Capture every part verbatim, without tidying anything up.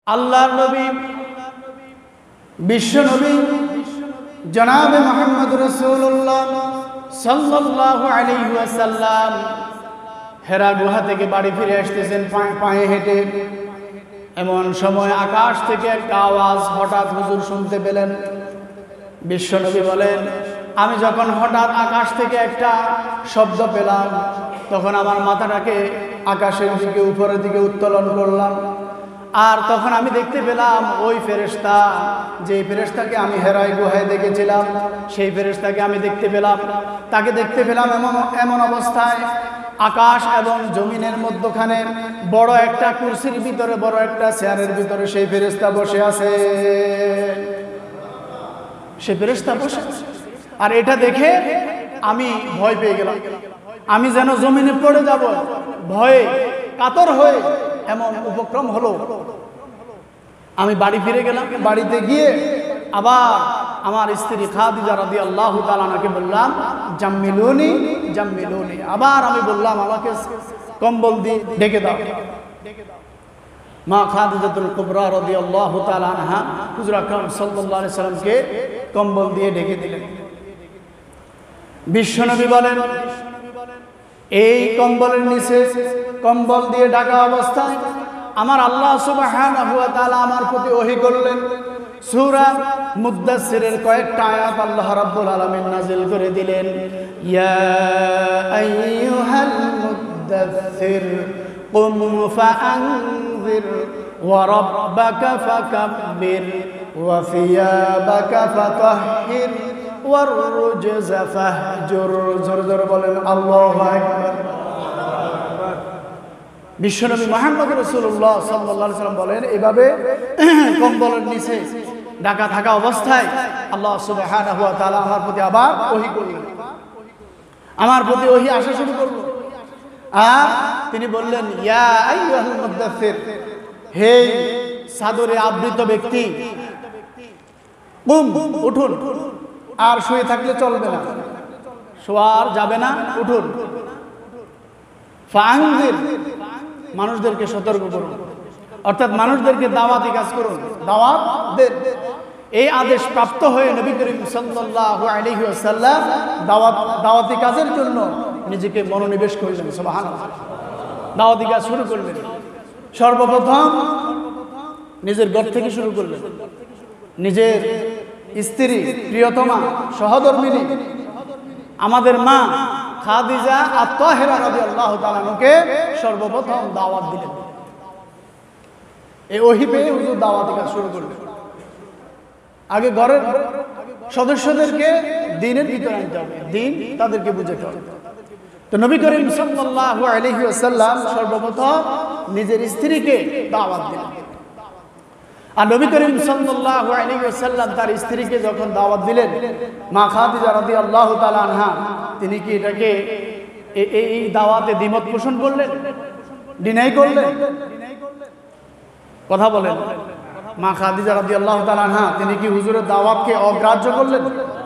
আল্লাহর নবী বিশ্ব নবী জনাবে মুহাম্মদ রাসূলুল্লাহ সাল্লাল্লাহু আলাইহি ওয়াসাল্লাম হেরা গুহা থেকে বাড়ি ফিরে আসতেছেন পায়ে হেঁটে। এমন সময় আকাশ থেকে একটা আওয়াজ হঠাৎ হুজুর শুনতে পেলেন। বিশ্ব নবী বলেন, আমি যখন হঠাৎ আকাশ থেকে একটা শব্দ পেলাম তখন আমার মাথাটাকে আকাশের দিকে উপরের দিকে উত্তোলন করলাম, আর তখন আমি দেখতে পেলাম ওই ফেরেশতা, যে ফেরেশতাকে আমি হেরায় গুহায় দেখেছিলাম সেই ফেরেশতাকে আমি দেখতে পেলাম। তাকে দেখতে পেলাম এমন এমন অবস্থায় আকাশ এবং জমিনের মধ্যখানে বড় একটা কুরসির ভিতরে, বড় একটা চেয়ারের ভিতরে সেই ফেরেশতা বসে আছে। সেই ফেরেশতা বসে, আর এটা দেখে আমি ভয় পেয়ে গেলাম। আমি যেন জমিনে পড়ে যাব, ভয়ে কাতর হয়ে এমন উপক্রম হলো। আমি বাড়ি ফিরে গেলাম। বাড়িতে গিয়ে আবার আমার স্ত্রী খাদিজা রাদিয়াল্লাহু তাআলা আনহাকে বললাম, জাম্মিলুনি জাম্মিলুনি। আবার আমি বললাম, আমাকে কম্বল দিয়ে ঢেকে দাও। মা খাদিজাতুল কুবরা রাদিয়াল্লাহু তাআলা আনহা হুজুর আকরাম সাল্লাল্লাহু আলাইহি সাল্লামকে কম্বল দিয়ে ঢেকে দিলেন। বিশ্বনবী বলেন, এই কম্বলের নিচে কম্বল দিয়ে ঢাকা অবস্থায় আমার আল্লাহ সুবহানাহু ওয়া তাআলা আমার প্রতি ওহী করলেন। সূরা মুদ্দাসসিরের কয়েকটা আয়াত আল্লাহ রাব্বুল আলামিন নাযিল করে দিলেন। ইয়া আইয়ুহাল মুদ্দাসসির কুম ফাআনযির ওয়া রাব্বাকা ফাকাব্বির ওয়া সিয়াবাকা ফাতাহহির ওয়ার রুজজা ফাহজুর। জোরে জোরে বলেন আল্লাহু আকবার। বিশ্বনবী মুহাম্মদ রাসূলুল্লাহ সাল্লাল্লাহু আলাইহি ওয়াসাল্লাম বলেন, এভাবে কম্বলের নিচে ঢাকা থাকা অবস্থায় আল্লাহ সুবহানাহু ওয়া তাআলা আমার প্রতি আবার ওহী করলেন, আমার প্রতি ওহী আসা শুরু করলো। আর তিনি বললেন, ইয়া আইয়ুহাল মুদ্দাসসির, হে চাদরে আবৃত ব্যক্তি, কুম, উঠুন। আর শুয়ে থাকলে চলবে না, শোয়ার যাবে না, উঠুন। ফাআনযির, মানুষদেরকে সতর্ক করুন, অর্থাৎ মানুষদেরকে দাওয়াতি কাজ করুন, দাওয়াত দেন। এই আদেশ প্রাপ্ত হয়ে নবী করিম সাল্লাল্লাহু আলাইহি ওয়াসাল্লাম দাওয়াত দাওয়াতি কাজের জন্য নিজেকে মনোনিবেশ করলেন। সুবহানাল্লাহ। দাওয়াতি কাজ শুরু করলেন। সর্বপ্রথম নিজের ঘর থেকে শুরু করলেন। নিজের স্ত্রী, প্রিয়তমা, সহধর্মিণী আমাদের মা খাদিজা আত-তাহেরা রাদিয়াল্লাহু তাআলা আনহাকে সর্বপ্রথম দাওয়াত দিলেন। এই ওহী পেয়ে হুজুর দাওয়াতি কাজ শুরু করলেন। আগে ঘরের সদস্যদেরকে দ্বীনের ভিতরে আনতে হবে, দ্বীন তাদেরকে বুঝাতে হবে। তো নবী করিম সাল্লাল্লাহু আলাইহি ওয়াসাল্লাম সর্বপ্রথম নিজের স্ত্রীকে দাওয়াত দিলেন। আর নবী করিম সাল্লাল্লাহু আলাইহি ওয়াসাল্লাম তার স্ত্রীকে যখন দাওয়াত দিলেন, মা খাদিজা রাদিয়াল্লাহু তাআলা আনহা তিনি কি এটাকে এই দাওয়াতে দ্বিমত পোষণ করলেন, ডিনাই করলেন? কথা বলেন। মা খাদিজা রাদিয়াল্লাহু তাআলা আনহা তিনি কি হুজুরের দাওয়াতকে অগ্রাহ্য করলেন?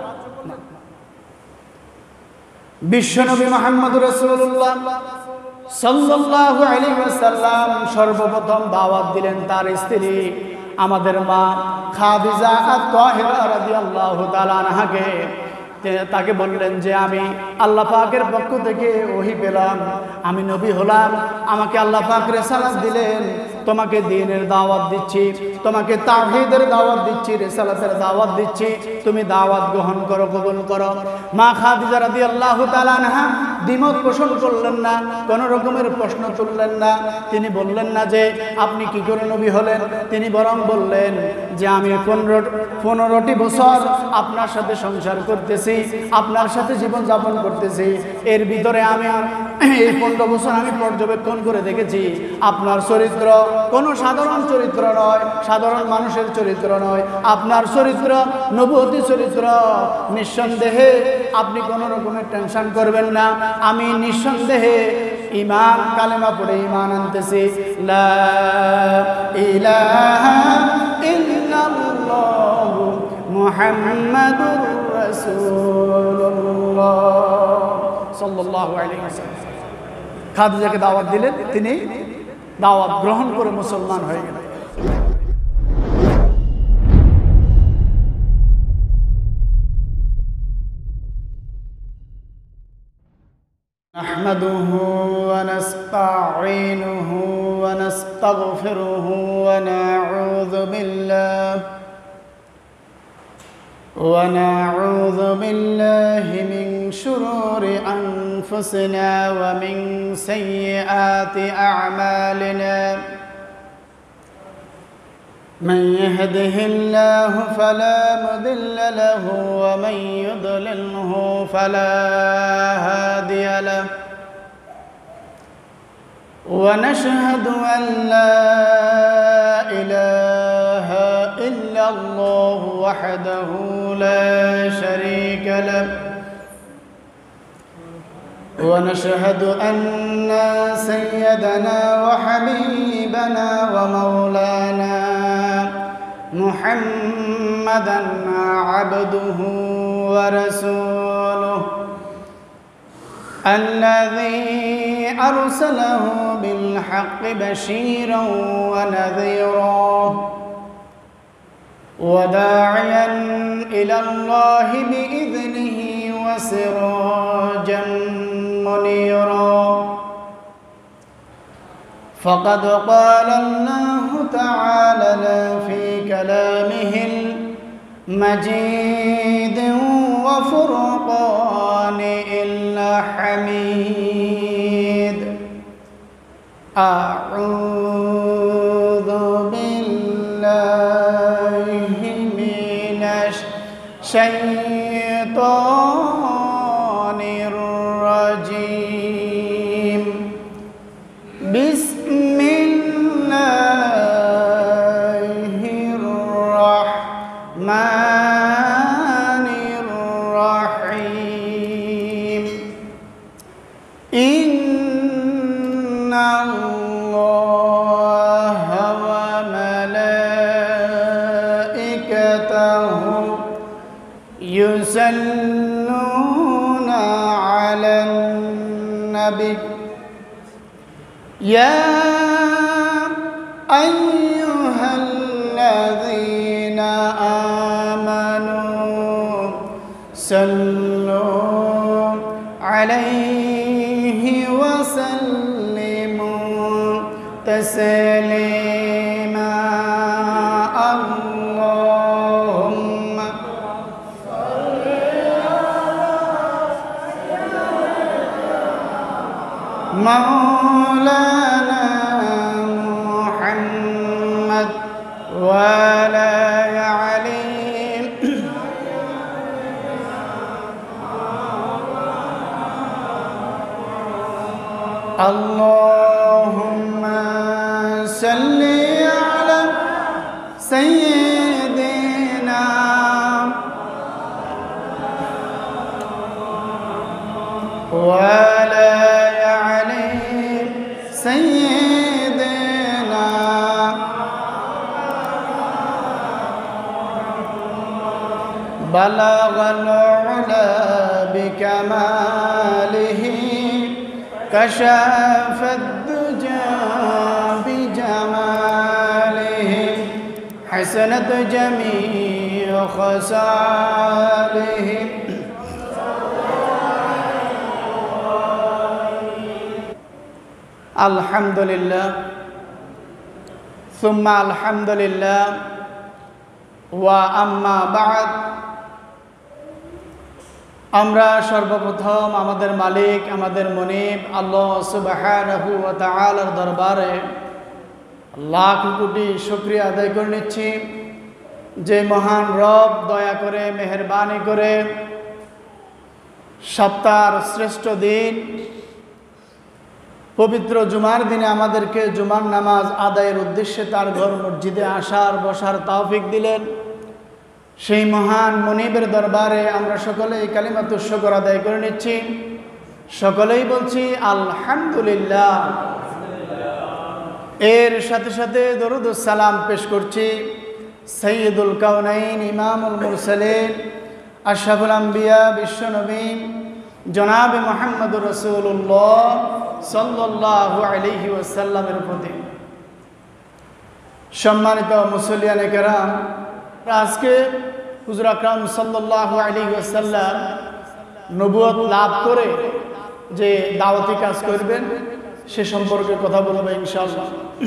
বিশ্বনবী মুহাম্মদ রাসূলুল্লাহ সাল্লাল্লাহু আলাইহি ওয়াসাল্লাম সর্বপ্রথম দাওয়াত দিলেন তার স্ত্রী আমাদের মা খাদিজা আত-তাহেরা রাদিয়াল্লাহু তাআলা আনহাকে। তাকে বললেন যে আমি আল্লাহ পাকের পক্ষ থেকে ওহী পেলাম, আমি নবী হলাম, আমাকে আল্লাহ পাক রিসালাত দিলেন, তোমাকে দ্বীনের দাওয়াত দিচ্ছি, তোমাকে তাওহীদের দাওয়াত দিচ্ছি, রিসালাতের দাওয়াত দিচ্ছি, তুমি দাওয়াত গ্রহণ করো, কবুল করো। মা খাদিজা রাদিয়াল্লাহু তাআলা আনহা দ্বিমত পোষণ করলেন না, কোনো রকমের প্রশ্ন তুললেন না। তিনি বললেন না যে আপনি কি করে নবী হলেন, তিনি বরং বললেন যে আমি পনেরো পনেরোটি বছর আপনার সাথে সংসার করতেছি, আপনার সাথে জীবন যাপন করতেছি, এর ভিতরে আমি এই পনেরো বছর আমি পর্যবেক্ষণ করে দেখেছি আপনার চরিত্র কোনো সাধারণ চরিত্র নয়, সাধারণ মানুষের চরিত্র নয়, আপনার চরিত্র নবুয়তি চরিত্র। নিঃসন্দেহে আপনি কোনো রকমের টেনশন করবেন না, আমি নিঃসন্দেহে ঈমান কালেমা পড়ে ঈমান আনতেছি। লা ইলাহা ইল্লাল্লাহু মুহাম্মাদুর রাসূলুল্লাহ সাল্লাল্লাহু আলাইহি ওয়াসাল্লাম। খাদিজাকে দাওয়াত দিলেন, তিনি দাওয়াত গ্রহণ করে মুসলমান হয়ে গেলেন। نحمده ونستعينه ونستغفره ونعوذ بالله ونعوذ بالله من شرور أنفسنا ومن سيئات أعمالنا من يهده الله فلا مضل له ومن يضلله فلا هادي له ونشهد أن لا إله إلا الله وحده لا شريك له ونشهد أن سيدنا وحبيبنا ومولانا محمدًا عبده ورسوله الذي أرسله بالحق بشيرا ونذيرا وداعيا إلى الله بإذنه وسراجا منيرا فقد قال الله تعالى في كلامه المجيد وفرقان الحميد أعوذ بالله من الشيطان الرجيم بسم الله الرحمن الرحيم إن الله وملائكته يصلون على النبي يا أيها الذين آمنوا صلوا عليه وسلموا تسليما اللهم صل على مولانا محمد وعلى علي اللهم صل على سيدنا وعلى علي سيدنا بلغ العلا بكماله كشف الدجى بجماله حسنت جميع خصاله الحمد لله ثم الحمد لله وأما بعد আমরা সর্বপ্রথম আমাদের মালিক আমাদের মুনিব আল্লাহ সুবহানাহু ওয়া তাআলার দরবারে লাখ কোটি শুকরিয়া আদায় করে নিচ্ছি যে মহান রব দয়া করে মেহেরবানি করে সপ্তাহের শ্রেষ্ঠ দিন পবিত্র জুমার দিনে আমাদেরকে জুমার নামাজ আদায়ের উদ্দেশ্যে তার ঘর মসজিদে আসার বসার তৌফিক দিলেন। সেই মহান মুনিবের দরবারে আমরা সকলেই কালিমাতুশ শুকর আদায় করে নিচ্ছি, সকলেই বলছি আলহামদুলিল্লাহ। এর সাথে সাথে দরুদ ও সালাম পেশ করছি সাইয়্যিদুল কাউনাইন ইমামুল মুরসালিন আশরাফুল আম্বিয়া বিশ্বনবী জনাবে মুহাম্মদুর রাসূলুল্লাহ সাল্লাল্লাহু আলাইহি ওয়াসাল্লামের প্রতি। সম্মানিত মুসল্লিয়ানে কেরাম, আজকে হুজুর আকরাম সাল্লাল্লাহু আলাইহি ওয়াসাল্লাম নবুয়ত লাভ করে যে দাওয়াতি কাজ করবেন সে সম্পর্কে কথা বলবো ইনশাআল্লাহ।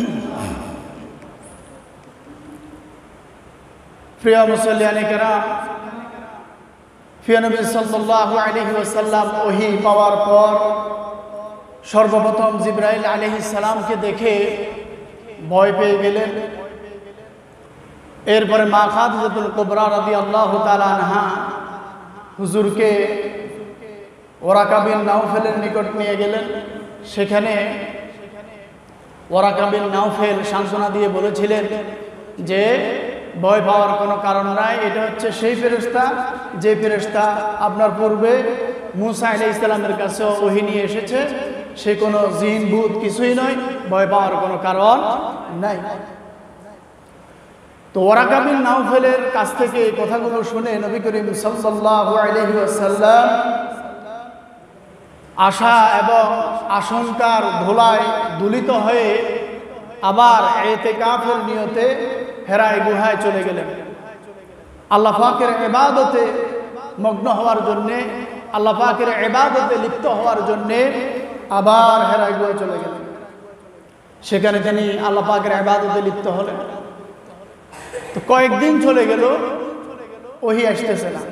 প্রিয় মুসল্লিয়ানে কেরাম, প্রিয় নবী সাল্লাল্লাহু আলাইহি ওয়াসাল্লাম ওহী পাওয়ার পর সর্বপ্রথম জিবরাইল আলাইহিস সালামকে দেখে ভয় পেয়ে গেলেন। এরপরে মা খাদিজাতুল কুবরা রাদিয়াল্লাহু তাআলা আনহা হুজুরকে ওরাকা বিন নাউফেলের নিকট নিয়ে গেলেন। সেখানে ওরাকা বিন নাউফেল সান্ত্বনা দিয়ে বলেছিলেন যে ভয় পাওয়ার কোনো কারণ নাই, এটা হচ্ছে সেই ফেরেশতা যে ফেরেশতা আপনার পূর্বে মূসা আলাইহিস সালামের কাছে ওহী নিয়ে এসেছে, সে কোনো জিন ভূত কিছুই নয়, ভয় পাওয়ার কোনো কারণ নাই। তো ওরাকা বিন নাউফেলের কাছ থেকে এই কথাগুলো শুনে নবী করিম সাল্লাল্লাহু আলাইহি ওয়াসাল্লাম আশা এবং আশঙ্কার ধুলায় দুলিত হয়ে আবার ইতিকাফের নিয়তে হেরায় গুহায় চলে গেলেন। আল্লাহ পাকের ইবাদতে মগ্ন হওয়ার জন্যে, আল্লাহ পাকের ইবাদতে লিপ্ত হওয়ার জন্যে আবার হেরায় গুহায় চলে গেলেন। সেখানে তিনি আল্লাহ পাকের ইবাদতে লিপ্ত হলেন। তো কয়েকদিন চলে গেল, ওহী আসতেছে না।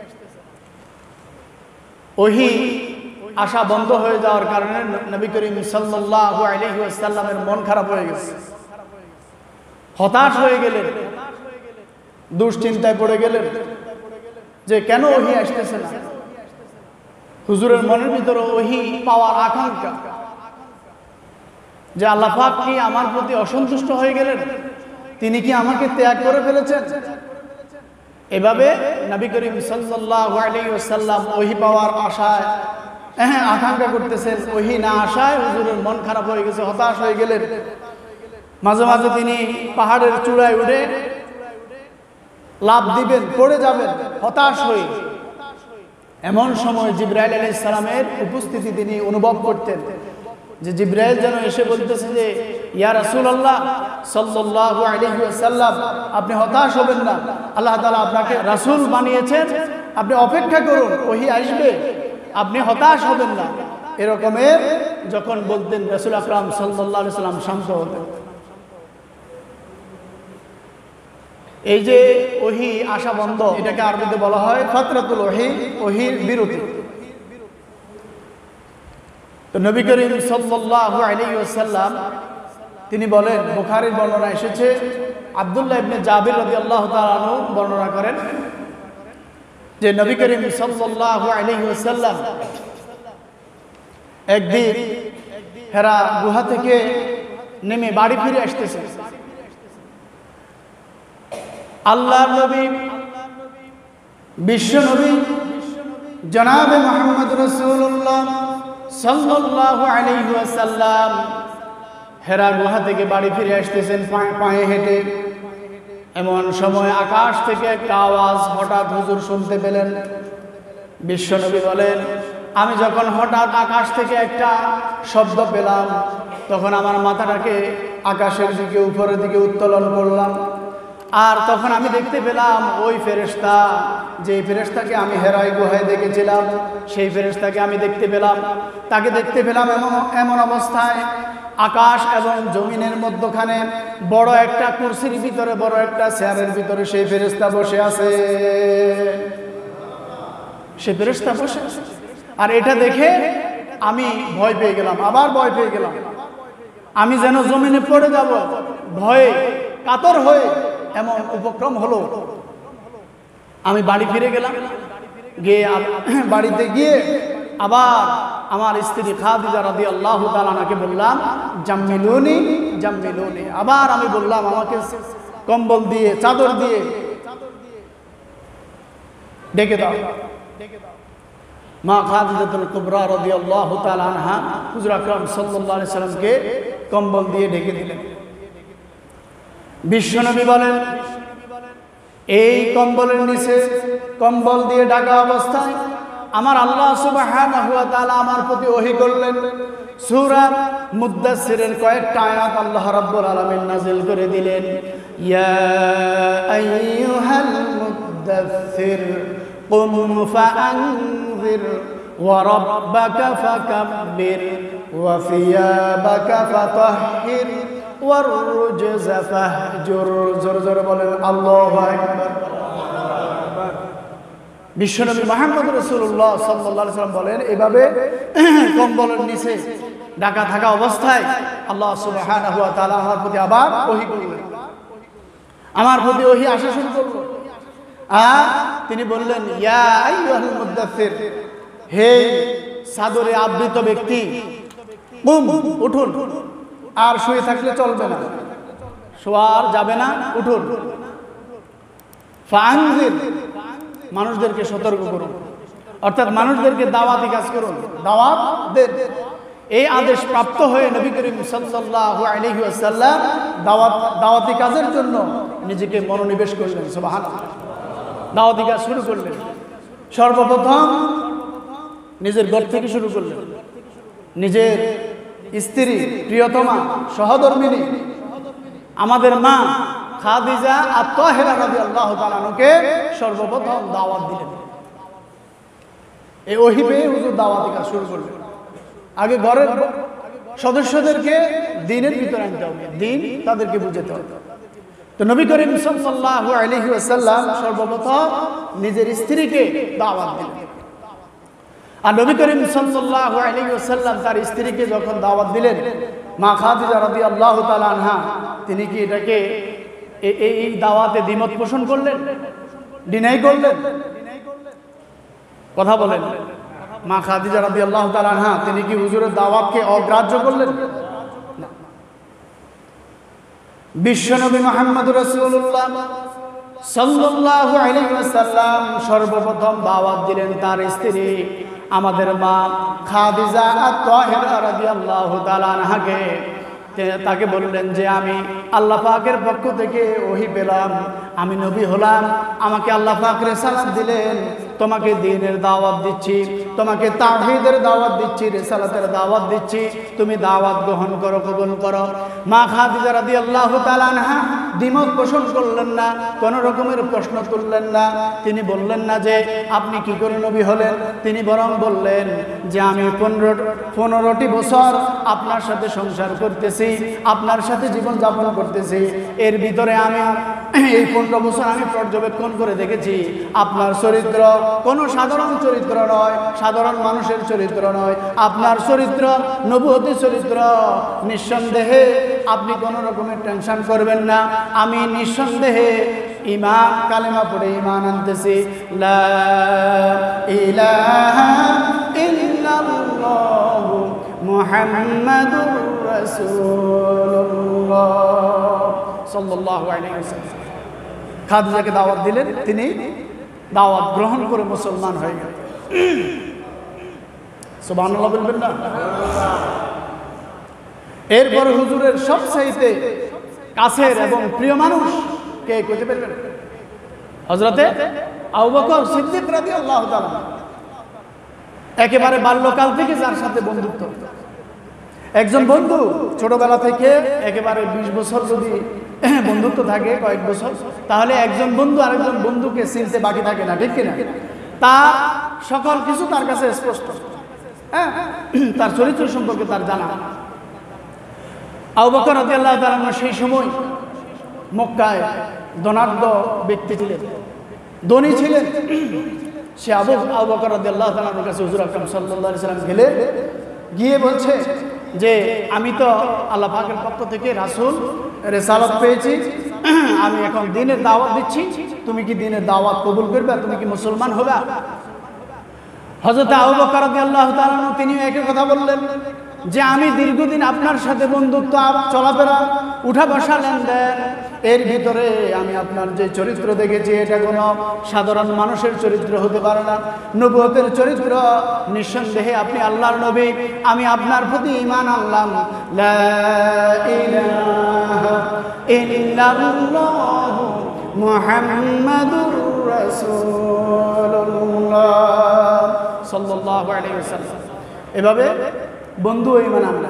ওহী আশা বন্ধ হয়ে যাওয়ার কারণে নবী করিম সাল্লাল্লাহু আলাইহি ওয়াসাল্লামের মন খারাপ হয়ে গেছে, হতাশ হয়ে গেলেন, দুশ্চিন্তায় পড়ে গেলেন যে কেন ওহী আসতেছে না। হুজুরের মনের ভিতরে ওহী পাওয়ার আকাঙ্ক্ষা যে আল্লাহ পাক কি আমার প্রতি অসন্তুষ্ট হয়ে গেলেন, তিনি কি আমাকে ত্যাগ করে ফেলেছেন। এভাবে নবী করিম সাল্লাল্লাহু আলাইহি ওয়াসাল্লাম ওহী পাওয়ার আশায় হ্যাঁ আকাঙ্ক্ষা করতেছেন, ওহী না আসায় হুজুরের মন খারাপ হয়ে গেছে, হতাশ হয়ে গেলেন। মাঝে মাঝে তিনি পাহাড়ের চূড়ায় উঠে লাফ দিবেন, পড়ে যাবেন হতাশ হয়ে। এমন সময় জিবরাইল আলাইহিস সালামের উপস্থিতি তিনি অনুভব করতেন, যে জিবরাইল যেন এসে বলতেছে যে ইয়া রাসূলুল্লাহ সাল্লাল্লাহু আলাইহি ওয়াসাল্লাম, আপনি হতাশ হবেন না, আল্লাহ তাআলা আপনাকে রাসূল বানিয়েছেন, আপনি অপেক্ষা করুন, ওহী আসবে, আপনি হতাশ হবেন না। এরকমের যখন বলতেন রাসূল আকরাম সাল্লাল্লাহু আলাইহি ওয়াসাল্লাম শান্ত হতেন। এই যে ওহী আশা বন্ধ, এটাকে আরবিতে বলা হয় ফাতরাতুল ওহী, ওহীর বিরতি। তো নবী করিম সাল্লাল্লাহু আলাইহি ওয়াসাল্লাম তিনি বলেন, বুখারীর বর্ণনা এসেছে, আব্দুল্লাহ ইবনে জাবির রাদিয়াল্লাহু তাআলা আনহু বর্ণনা করেন যে নবী করিম সাল্লাল্লাহু আলাইহি ওয়াসাল্লাম একদিন হেরা গুহা থেকে নেমে বাড়ি ফিরে আসতেছেন। আল্লাহর নবী, বিশ্ব নবী জনাবে মুহাম্মদ রাসূলুল্লাহ সাল্লাল্লাহু আলাইহি ওয়াসাল্লাম হেরা গুহা থেকে বাড়ি ফিরে আসতেছেন পায়ে হেঁটে। এমন সময় আকাশ থেকে একটা আওয়াজ হঠাৎ হুজুর শুনতে পেলেন। বিশ্বনবী বলেন, আমি যখন হঠাৎ আকাশ থেকে একটা শব্দ পেলাম, তখন আমার মাথাটাকে আকাশের দিকে উপরের দিকে উত্তোলন করলাম, আর তখন আমি দেখতে পেলাম ওই ফেরেশতা, যে ফেরেশতাকে আমি হেরায় গুহায় দেখেছিলাম, সেই ফেরেশতাকে আমি দেখতে পেলাম। তাকে দেখতে পেলাম এমন এমন অবস্থায় আকাশ এবং জমিনের মধ্যখানে বড় একটা কুরসির ভিতরে, বড় একটা চেয়ারের ভিতরে সেই ফেরেশতা বসে আছে। সেই ফেরেশতা বসে আছে, আর এটা দেখে আমি ভয় পেয়ে গেলাম, আবার ভয় পেয়ে গেলাম। আমি যেন জমিনে পড়ে যাব, ভয়ে কাতর হয়ে এমন উপক্রম হলো। আমি বাড়ি ফিরে গেলাম, গিয়ে বাড়িতে গিয়ে আবার আমার স্ত্রী খাদিজা রাদিয়াল্লাহু তাআলা আনহাকে বললাম, জাম্মিলুনি জাম্মিলুনি। আবার আমি বললাম, আমাকে কম্বল দিয়ে, চাদর দিয়ে ডেকে দাও। মা খাদিজাতুল কুবরা রাদিয়াল্লাহু তাআলা আনহা হুজুর আকরাম সাল্লাল্লাহু আলাইহি সাল্লামকে কম্বল দিয়ে ঢেকে দিলেন। বিশ্বনবী বলেন, এই কম্বলের নিচে কম্বল দিয়ে ঢাকা অবস্থায় আমার আল্লাহ সুবহানাহু ওয়া তাআলা আমার প্রতি ওহী করলেন। সূরা মুদ্দাসসিরের কয়েকটা আয়াত আল্লাহ রাব্বুল আলামিন নাযিল করে দিলেন। ইয়া আইয়ুহাল মুদ্দাসসির কুম ফাআনযির ওয়া রাব্বাকা ফাকাব্বির ওয়া সিয়াবাকা ফাতাহহির ওয়ার রুজজা ফাহজুর। জোরে জোরে বলেন আল্লাহু আকবার। বিশ্বনবী মুহাম্মদ রাসূলুল্লাহ সাল্লাল্লাহু আলাইহি ওয়াসাল্লাম বলেন, এভাবে কম্বলের নিচে ঢাকা থাকা অবস্থায় আল্লাহ সুবহানাহু ওয়া তাআলা আমার প্রতি আবার ওহী করলেন, আমার প্রতি ওহী আসা শুরু করলো। আর তিনি বললেন, ইয়া আইয়ুহাল মুদাথথির, হে চাদরে আবৃত ব্যক্তি, কুম, উঠুন। আর শুয়ে থাকলে চলবে না, শোয়ার যাবে না, উঠুন। ফাআনজির, মানুষদেরকে সতর্ক করুন, অর্থাৎ মানুষদেরকে দাওয়াতি কাজ করুন, দাওয়াত দেন। এই আদেশ প্রাপ্ত হয়ে নবী করিম সাল্লাল্লাহু আলাইহি ওয়াসাল্লাম দাওয়াত দাওয়াতি কাজের জন্য নিজেকে মনোনিবেশ করলেন। সুবহানাল্লাহ। দাওয়াতি কাজ শুরু করলেন। সর্বপ্রথম নিজের ঘর থেকে শুরু করলেন। নিজের স্ত্রী, প্রিয়তমা, সহধর্মিণী আমাদের মা খাদিজা আত-তাহেরা রাদিয়াল্লাহু তাআলা আনহাকে সর্বপ্রথম দাওয়াত দিলেন। এই ওহী পেয়ে হুজুর দাওয়াতি কাজ শুরু করলেন। আগে ঘরের সদস্যদেরকে দ্বীনের ভিতরে আনতে হবে, দ্বীন তাদেরকে বুঝাতে হবে। তো নবী করিম সাল্লাল্লাহু আলাইহি ওয়াসাল্লাম সর্বপ্রথম নিজের স্ত্রীকে দাওয়াত দিলেন। আর নবী করিম সাল্লাল্লাহু আলাইহি ওয়াসাল্লাম তার স্ত্রীকে যখন দাওয়াত দিলেন, মা খাদিজা রাদিয়াল্লাহু তাআলা আনহা তিনি কি এটাকে এই দাওয়াতে দ্বিমত পোষণ করলেন, ডিনাই করলেন? কথা বলেন। মা খাদিজা রাদিয়াল্লাহু তাআলা আনহা তিনি কি হুজুরের দাওয়াতকে অগ্রাহ্য করলেন? না। বিশ্বনবী মুহাম্মদুর রাসূলুল্লাহ সাল্লাল্লাহু আলাইহি ওয়াসাল্লাম সর্বপ্রথম দাওয়াত দিলেন তার স্ত্রী আমাদের মা খাদিজা আত-তাহেরা রাদিয়াল্লাহু তাআলা আনহাকে। তাকে বললেন যে আমি আল্লাহ পাকের পক্ষ থেকে ওহী পেলাম, আমি নবী হলাম, আমাকে আল্লাহ পাক রিসালাত দিলেন, তোমাকে দ্বীনের দাওয়াত দিচ্ছি, তোমাকে তাওহীদের দাওয়াত দিচ্ছি, রিসালাতের দাওয়াত দিচ্ছি, তুমি দাওয়াত গ্রহণ করো, কবুল করো। মা খাদিজা রাদিয়াল্লাহু তাআলা আনহা দ্বিমত পোষণ করলেন না, কোনো রকমের প্রশ্ন তুললেন না। তিনি বললেন না যে আপনি কি করে নবী হলেন, তিনি বরং বললেন যে আমি পনেরো পনেরোটি বছর আপনার সাথে সংসার করতেছি, আপনার সাথে জীবন যাপন করতেছি, এর ভিতরে আমি এই পনেরো বছর আমি পর্যবেক্ষণ করে দেখেছি আপনার চরিত্র কোনো সাধারণ চরিত্র নয়, সাধারণ মানুষের চরিত্র নয়, আপনার চরিত্র নবুয়তি চরিত্র। নিঃসন্দেহে আপনি কোনো রকমের টেনশন করবেন না, আমি নিঃসন্দেহে ঈমান কালেমা পড়ে ঈমান আনতেছি, লা ইলাহা ইল্লাল্লাহু মুহাম্মাদুর রাসূলুল্লাহ সাল্লাল্লাহু আলাইহি ওয়াসাল্লাম। খাদিজাকে দাওয়াত দিলেন, তিনি দাওয়াত গ্রহণ করে মুসলমান হয়ে গেলেন। সুবহানাল্লাহ বলবেন না? এরপর হুজুরের সবচাইতে কাছের এবং প্রিয় মানুষ কে কইতে পারবেন? হযরতে আবু বকর সিদ্দিক রাদিয়াল্লাহু তাআলা। একেবারে বাল্যকাল থেকে যার সাথে বন্ধুত্ব, একজন বন্ধু ছোটবেলা থেকে একেবারে বিশ বছর যদি বন্ধুত্ব থাকে, কয়েক বছর, তাহলে একজন বন্ধু আরেকজন বন্ধুকে চিনতে বাকি থাকে না, ঠিক কিনা? তার সকল কিছু তার কাছে স্পষ্ট, হ্যাঁ, তার চরিত্র সম্পর্কে তার জানা। আবু বকর রাদিয়াল্লাহু তাআলা সেই সময় মক্কায় ধনাঢ্য ব্যক্তি ছিলেন, ধনী ছিলেন। সে আবু আবু বকর রাদিয়াল্লাহু তাআলার কাছে হুজুর আকরাম সাল্লাল্লাহু আলাইহি ওয়াসাল্লাম গেলে গিয়ে বলছে যে আমি তো আল্লাহ পাকের পক্ষ থেকে রাসূল রিসালাত পেয়েছি, আমি এখন দ্বীনের দাওয়াত দিচ্ছি, তুমি কি দ্বীনের দাওয়াত কবুল করবে, তুমি কি মুসলমান হবে? হযরত আবু বকর রাদিয়াল্লাহু তাআলা তিনি একই কথা বললেন যে আমি দীর্ঘদিন আপনার সাথে বন্ধুত্ব চলাফেরা, উঠা বসা লেনদেন, এর ভিতরে আমি আপনার যে চরিত্র দেখেছি এটা কোনো সাধারণ মানুষের চরিত্র হতে পারে না, নবুয়তের চরিত্র। নিঃসন্দেহে আপনি আল্লাহর নবী, আমি আপনার প্রতি ঈমান আনলাম। লা ইলাহা ইল্লাল্লাহু মুহাম্মাদুর রাসূলুল্লাহ সাল্লাল্লাহু আলাইহি ওয়াসাল্লাম। এভাবে বন্ধু ঈমান আনলেন।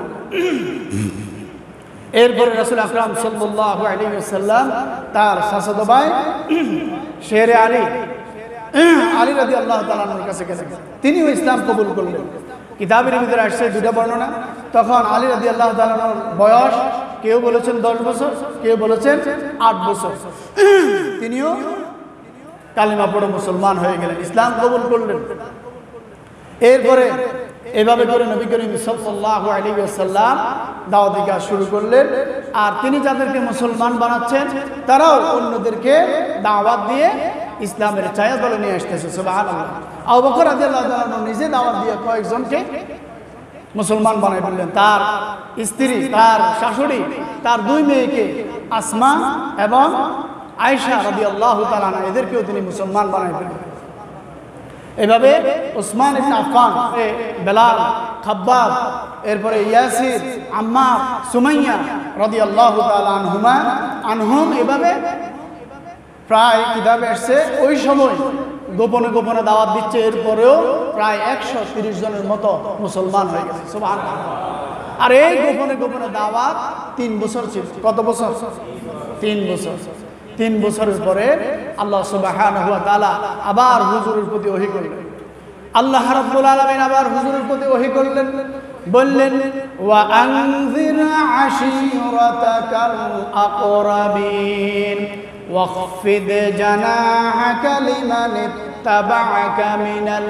এরপরে রাসূল আকরাম সাল্লাল্লাহু আলাইহি ওয়াসাল্লাম তার চাচাতো ভাই শেরে আলী আলী রাদিয়াল্লাহু তাআলা আনহুর কাছে গেলেন, তিনিও ইসলাম কবুল করলেন। কিতাবের ভিতরে আসছে দুইটা বর্ণনা। তখন আলী রাদিয়াল্লাহু তাআলা আনহুর বয়স কেউ বলেছেন দশ বছর, কেউ বলেছেন আট বছর। তিনিও কালিমা পড়ে মুসলমান হয়ে গেলেন, ইসলাম কবুল করলেন। এরপরে এভাবে করে নবী করিম সাল্লাল্লাহু আলাইহি ওয়াসাল্লাম দাওয়াতি কাজ শুরু করলেন। আর তিনি যাদেরকে মুসলমান বানাচ্ছেন তারাও অন্যদেরকে দাওয়াত দিয়ে ইসলামের ছায়াতলে নিয়ে আসতেছে। সুবহানাল্লাহ। আবু বকর রাদিয়াল্লাহু তাআলা নিজে দাওয়াত দিয়ে কয়েকজনকে মুসলমান বানাই ফেললেন। তার স্ত্রী, তার শাশুড়ি, তার দুই মেয়েকে আসমা এবং আয়েশা রাদিয়াল্লাহু তাআলা এদেরকেও তিনি মুসলমান বানাই ফেললেন। এভাবে ওসমান ইবনে আফফান, বেলাল, খাব্বাব, এরপরে ইয়াসির, আম্মার, সুমাইয়া রাদিয়াল্লাহু তাআলা আনহুমা আনহুম এভাবে প্রায় কিতাবে আসছে ওই সময় গোপনে গোপনে দাওয়াত দিচ্ছে। এরপরেও প্রায় একশো তিরিশ জনের মতো মুসলমান হয়ে গেছে। সুবহানাল্লাহ। আর এই গোপনে গোপনে দাওয়াত তিন বছর ছিল। কত বছর? তিন বছর। তিন বছরের পরে আল্লাহ সুবহানাহু ওয়া তাআলা আবার হুজুরের প্রতি ওহী করলেন। আল্লাহ রাব্বুল আলামিন আবার হুজুরের প্রতি ওহী করলেন, বললেন ওয়া আনযির আশীরাতাকাল আকরাবিন ওয়াখফিদ জানাহাকা লিমান ইত্তাবা'আকা মিনাল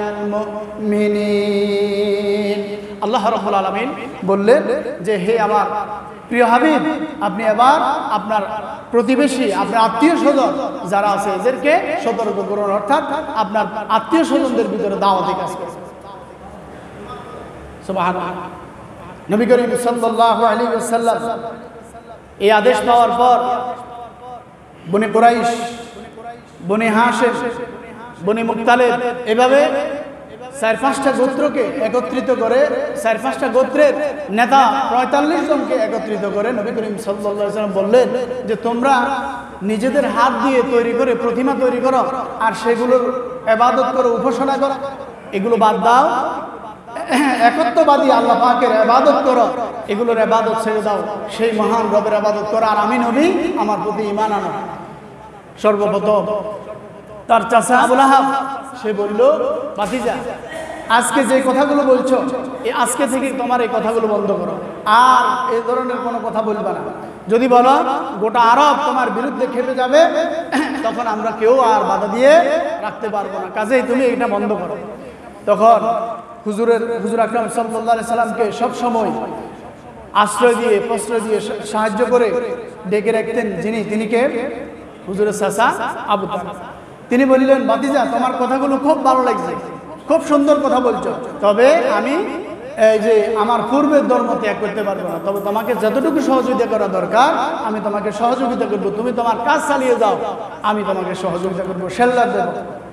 মুমিনিন। আল্লাহ রাব্বুল আলামিন বললেন যে হে আমার প্রিয় হাবিব, আপনি এবার আপনার প্রতিবেশী, আপনার আত্মীয় স্বজন যারা আছে এদেরকে সতর্ক করুন, অর্থাৎ আপনার আত্মীয় স্বজনদের ভিতরে দাওয়াতি কাজ করুন। সুবহানাল্লাহ। নবী করিম সাল্লাল্লাহু আলাইহি ওয়াসাল্লাম এই আদেশ পাওয়ার পর বনি কুরাইশ, বনি হাশিম, বনি মুক্তালিব এভাবে চার পাঁচটা গোত্রকে একত্রিত করে, চার পাঁচটা গোত্রের নেতা পঁয়তাল্লিশ জনকে একত্রিত করে নবী করিম সাল্লাল্লাহু আলাইহি ওয়াসাল্লাম বললেন যে তোমরা নিজেদের হাত দিয়ে তৈরি করে প্রতিমা তৈরি করো আর সেগুলোর ইবাদত করো, উপাসনা করো, এগুলো বাদ দাও, একত্ববাদী আল্লাহ পাকের ইবাদত করো, এগুলোর ইবাদত ছেড়ে দাও, সেই মহান রবের ইবাদত করো, আর আমি নবী আমার প্রতি ঈমান আনো। সর্বপ্রথম তার চাচা আবু লাহাব সে বলল, ভাতিজা আজকে যে কথাগুলো বলছো এই আজকে থেকে তোমার এই কথাগুলো বন্ধ করো, আর এই ধরনের কোনো কথা বলবা না। যদি বলো গোটা আরব তোমার বিরুদ্ধে খেপে যাবে তখন আমরা কেউ আর বাধা দিয়ে রাখতে পারবো না, কাজেই তুমি এটা বন্ধ করো। তখন হুজুরের হুজুর আকরাম সাল্লাল্লাহু আলাইহি সাল্লামকে সব সময় আশ্রয় দিয়ে প্রশ্রয় দিয়ে সাহায্য করে ডেকে রাখতেন যিনি, তিনি কে? হুজুরের চাচা আবু তালেব। তিনি বললেন, ভাতিজা তোমার কথাগুলো খুব ভালো লাগছে, খুব সুন্দর কথা বলছো, তবে আমি এই যে আমার পূর্বের ধর্ম ত্যাগ করতে পারবো না, তবে তোমাকে যতটুকু সহযোগিতা করা দরকার আমি তোমাকে সহযোগিতা করবো, তুমি তোমার কাজ চালিয়ে যাও, আমি তোমাকে সহযোগিতা করবো, শেল্লার দেব।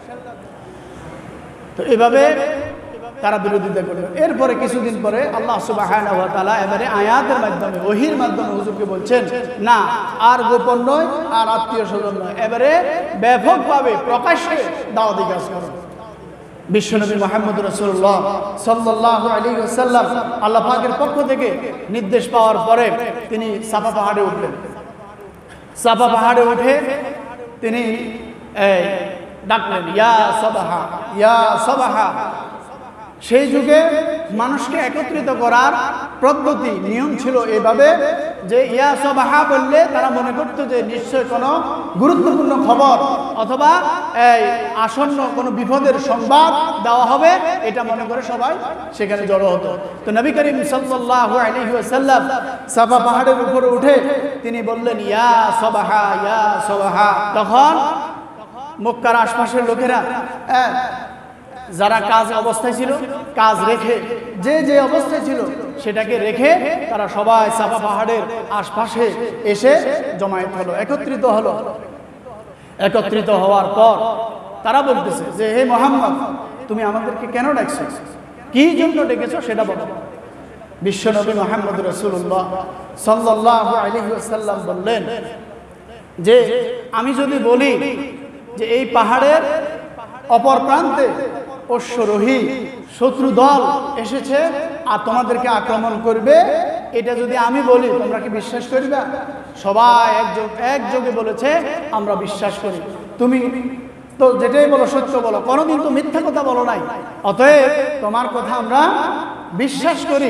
তো এভাবে তারা বিরোধিতা করলো। এরপরে কিছুদিন পরে আল্লাহ সুবহানাহু ওয়া তাআলা এবারে আয়াতের মাধ্যমে, ওহীর মাধ্যমে হুজুরকে বলছেন, না আর গোপন নয়, আর আত্মীয় স্বজন নয়, এবারে ব্যাপকভাবে প্রকাশ্যে দাওয়াতি কাজ করো। বিশ্বনবী মুহাম্মদ রাসূলুল্লাহ সাল্লাল্লাহু আলাইহি ওয়াসাল্লাম আল্লাহ পাকের পক্ষ থেকে নির্দেশ পাওয়ার পরে তিনি সাফা পাহাড়ে উঠলেন। সাফা পাহাড়ে উঠে তিনি এই ডাকলেন, ইয়া সাবাহা, ইয়া সাবাহা। সেই যুগে মানুষকে একত্রিত করার পদ্ধতি নিয়ম ছিল এভাবে যে ইয়া সাবাহা বললে তারা মনে করত যে নিশ্চয় কোনো গুরুত্বপূর্ণ খবর অথবা এই আসন্ন কোনো বিপদের সংবাদ দেওয়া হবে, এটা মনে করে সবাই সেখানে জড়ো হতো। তো নবী করিম সাল্লাল্লাহু আলাইহি ওয়াসাল্লাম সাফা পাহাড়ের উপরে উঠে তিনি বললেন, ইয়া সাবাহা, ইয়া সাবাহা। তখন মক্কার আশপাশের লোকেরা যারা কাজ অবস্থায় ছিল, কাজ রেখে যে যে অবস্থায় ছিল সেটাকে রেখে তারা সবাই সাফা পাহাড়ের আশপাশে এসে জমায়েত হলো, একত্রিত হলো। একত্রিত হওয়ার পর তারা বলতেছে যে হে মুহাম্মদ, তুমি আমাদেরকে কেন ডাকছো, কি জন্য ডেকেছো সেটা বলো। বিশ্বনবী মুহাম্মদ রাসূলুল্লাহ সাল্লাল্লাহু আলাইহি ওয়াসাল্লাম বললেন যে আমি যদি বলি যে এই পাহাড়ের অপর প্রান্তে অশ্বরোহী শত্রু দল এসেছে আর তোমাদেরকে আক্রমণ করবে, এটা যদি আমি বলি তোমরা কি বিশ্বাস করবে? সবাই একযোগ একযোগে বলেছে আমরা বিশ্বাস করি। তুমি তো যেটাই বলো সত্য বলো, কোনোদিন তো মিথ্যা কথা বলো নাই, অতএব তোমার কথা আমরা বিশ্বাস করি।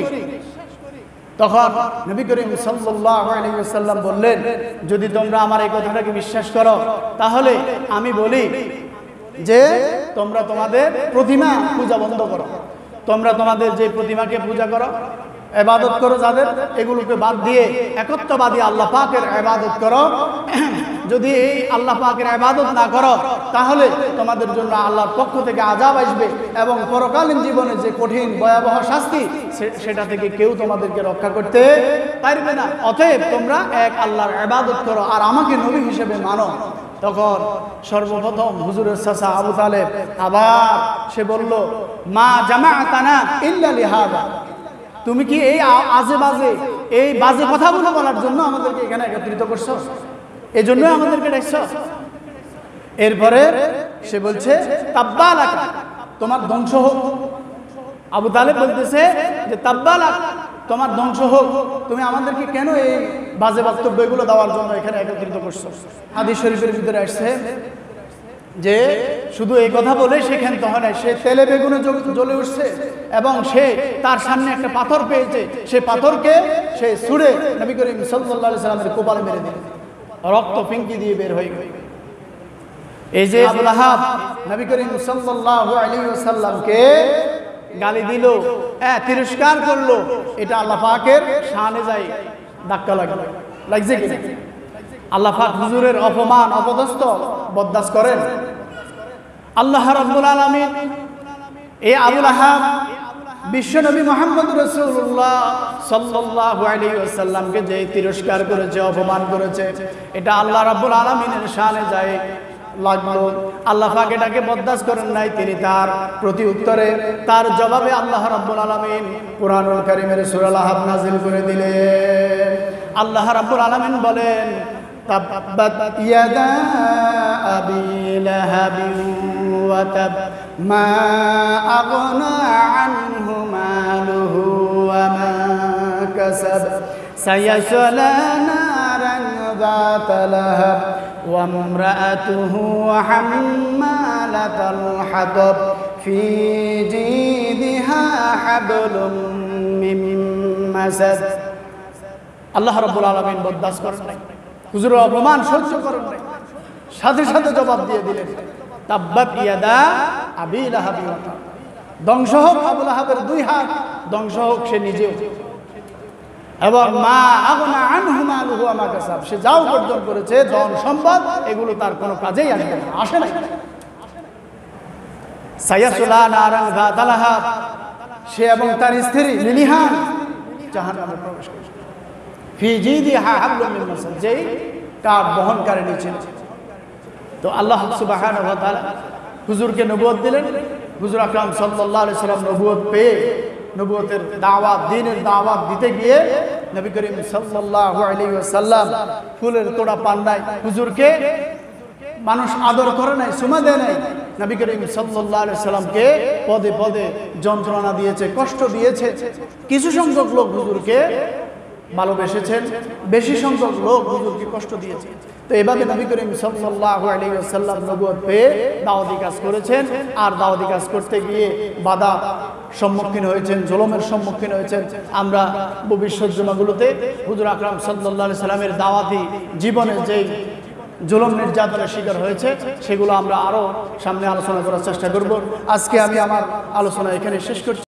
তখন নবী করিম সাল্লাল্লাহু আলাইহি ওয়াসাল্লাম বললেন, যদি তোমরা আমার এই কথাটাকে বিশ্বাস করো তাহলে আমি বলি যে তোমরা তোমাদের প্রতিমা পূজা বন্ধ করো। তোমরা তোমাদের যে প্রতিমাকে পূজা করো, ইবাদত করো যাদের, এগুলোকে বাদ দিয়ে একত্ববাদী আল্লাহ পাকের ইবাদত করো। যদি এই আল্লাহ পাকের ইবাদত না করো তাহলে তোমাদের জন্য আল্লাহর পক্ষ থেকে আযাব আসবে এবং পরকালীন জীবনে যে কঠিন ভয়াবহ শাস্তি সেটা থেকে কেউ তোমাদেরকে রক্ষা করতে পারবে না। অতএব তোমরা এক আল্লাহর ইবাদত করো আর আমাকে নবী হিসেবে মানো। তখন সর্বপ্রথম হুজুরের চাচা আবু তালেব আবার সে বলল, মা জামাআতানা ইল্লা লিহাযা, তুমি কি এই আজে বাজে এই বাজে কথাগুলো বলার জন্য আমাদেরকে এখানে একত্রিত করছো? এই জন্য আমাদেরকে ডাকছো? এরপরে সে বলছে তাব্বা লাকা, তোমার ধ্বংস হোক। আবু তালেব বলতেছে যে তাব্বা লাকা, তোমার ধ্বংস হোক, তুমি আমাদেরকে কেন এই বাজে বক্তব্যগুলো দেওয়ার জন্য এখানে একত্রিত করছো? হাদিস শরীফের ভিতরে আসছে যে শুধু এই কথা বলে সে ক্ষান্ত হয় না, সে তেলে বেগুনে জ্বলে উঠছে এবং সে তার সামনে একটা পাথর পেয়েছে, সেই পাথরকে সে ছুঁড়ে নবী করিম সাল্লাল্লাহু আলাইহি সাল্লামের কপালে মেরে দিল, রক্ত ফিঙ্কি দিয়ে বের হয়ে গেল। এই যে আবু লাহাব নবী করিম সাল্লাল্লাহু আলাইহি ওয়াসাল্লামকে গালি দিল, হ্যাঁ তিরস্কার করলো, এটা আল্লাহ পাকের শানে যায় ধাক্কা লাগলো, লাগছে কি? আল্লাহ পাক হুজুরের অপমান অপদস্থ বরদাস্ত করেন। আল্লাহ রাব্বুল আলামিন এই আবু লাহাব বিশ্বনবী মুহাম্মদ রাসূলুল্লাহ সাল্লাল্লাহু আলাইহি ওয়াসাল্লামকে যে তিরস্কার করেছে, অপমান করেছে, এটা আল্লাহ রাব্বুল আলামিনের শানে যায় লাগলো। আল্লাহ পাক এটাকে বরদাস্ত করেন নাই, তিনি তার প্রতি উত্তরে তার জবাবে আল্লাহ রাব্বুল আলামিন কুরআনুল কারীমের সূরা লাহাব নাযিল করে দিলেন। আল্লাহ রাব্বুল আলামিন বলেন, তাব্বাত ইয়াদা আবি লাহাবিন ওয়া তাব মা আগনা আনহু মালুহু ওয়া মা কাসাব সায়াসলা নারান যাতা লাহাব ওয়া ইমরাআতুহু হাম্মালাতাল হাতাব ফি জিদিহা হাবলুম মিন মাসাদ। আল্লাহ রাব্বুল আলামিন বরদাস্ত করেন নাই, হুজুরের অপমান সহ্য করেন নাই, সাথে সাথে জবাব দিয়ে দিলেন, তাব্বাত ইয়াদা আবি লাহাব ওয়া তাব, ধ্বংস হোক আবু লাহাবের দুই হাত, ধ্বংস হোক সে নিজেও, এবং মা আগনা আনহু মালুহু ওয়া মা কাসাব, সে যা উপার্জন করেছে ধন সম্পদ এগুলো তার কোনো কাজেই আসবে না, আসে নাই। সায়াসলা নারান যাতা লাহাব, সে এবং তার স্ত্রী লিলিহান জাহান্নামে প্রবেশ করবে। ফি জিদিহা হাবলুম মিন মাসাদ, যেই কাঠ বহনকারিণী ছিল। তো আল্লাহ সুবহানাহু ওয়া তাআলা হুজুরকে নবুয়ত দিলেন। হুজুর আকরাম সাল্লাল্লাহু আলাইহি সাল্লাম নবুয়ত পেয়ে নবুয়তের দাওয়াত, দ্বীনের দাওয়াত দিতে গিয়ে নবী করিম সাল্লাল্লাহু আলাইহি ওয়াসাল্লাম ফুলের তোড়া পান নাই, হুজুরকে মানুষ আদর করে নাই, সুমা দেয় নাই। নবী করিম সাল্লাল্লাহু আলাইহি সাল্লামকে পদে পদে যন্ত্রণা দিয়েছে, কষ্ট দিয়েছে। কিছু সংখ্যক লোক হুজুরকে ভালোবেসেছেন, বেশি সংখ্যক লোক হুজুরকে কষ্ট দিয়েছে। তো এভাবে নবী করিম সাল্লাল্লাহু আলাইহি ওয়াসাল্লাম নবুয়ত পেয়ে দাওয়াতি কাজ করেছেন, আর দাওয়াতি কাজ করতে গিয়ে বাধা সম্মুখীন হয়েছেন, জুলুমের সম্মুখীন হয়েছেন। আমরা ভবিষ্যৎ জুমাগুলোতে হুজুর আকরাম সাল্লাল্লাহু আলাইহি সাল্লামের দাওয়াতি জীবনের যেই জুলুম নির্যাতনের শিকার হয়েছে সেগুলো আমরা আরো সামনে আলোচনা করার চেষ্টা করব। আজকে আমি আমার আলোচনা এখানে শেষ করছি।